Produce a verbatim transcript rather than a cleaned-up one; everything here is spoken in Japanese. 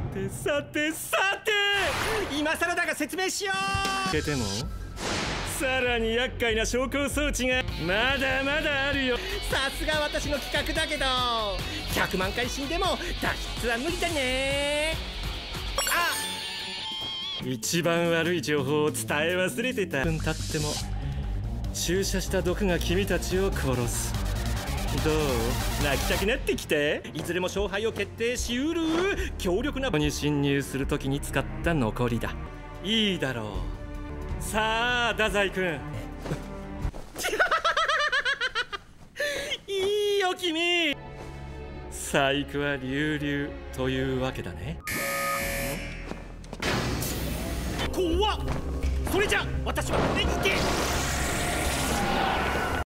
てさてさて、今更だが説明しよう。けてもさらに厄介な昇降装置がまだまだあるよ。さすが私の企画だけどひゃくまん回死んでも脱出は無理だね。あ、一番悪い情報を伝え忘れてた。分経っても注射した毒が君たちを殺す。どう？泣きたくなってきて。いずれも勝敗を決定しうる強力な場に侵入するときに使った残りだ。いいだろう。さあ太宰君いいよ君。細工は流々というわけだね。怖っ。それじゃ私はこれにて。